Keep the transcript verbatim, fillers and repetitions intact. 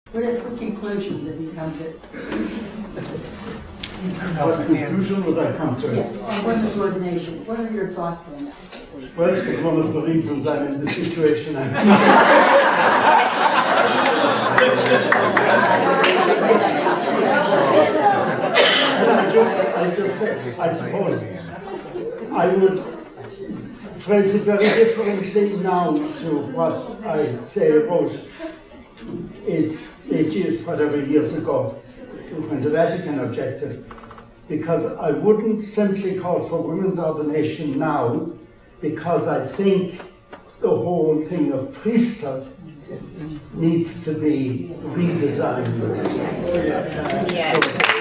What are the conclusions that you come to? What conclusion would I come to? Yes, on women's ordination. What are your thoughts on that? Well, it's one of the reasons I'm in the situation I'm in. And I just, I just say, I suppose I would phrase it very differently now to what I say about eight, eight years, whatever years ago, when the Vatican objected, because I wouldn't simply call for women's ordination now, because I think the whole thing of priesthood needs to be redesigned. Yes. Yes.